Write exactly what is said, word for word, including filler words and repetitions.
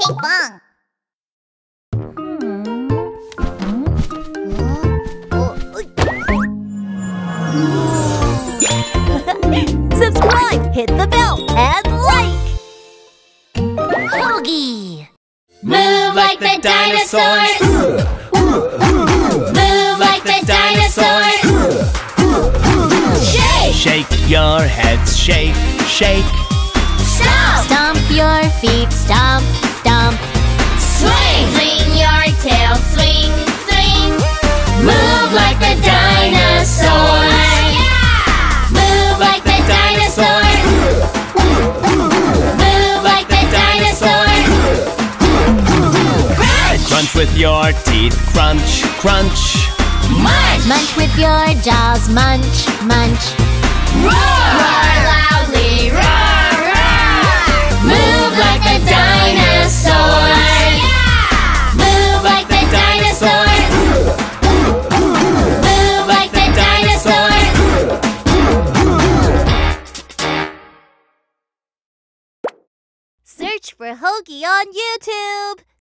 Pinkfong. Subscribe, hit the bell, and like! Hogi. Move like the dinosaurs. Move like the dinosaurs. Shake! Shake your heads, shake, shake. Stomp! Stomp your feet, stomp, stomp. Swing! Swing your tail, swing, swing. Move like the dinosaurs. Yeah! Move like the dinosaurs. Move like the dinosaurs. Crunch! Crunch with your teeth, crunch, crunch. Munch! Munch with your jaws, munch, munch. Roar! Roar loudly, roar, roar! Move like the dinosaurs. Yeah! Move like the dinosaurs. Move like the dinosaurs. Search for Hogi on YouTube!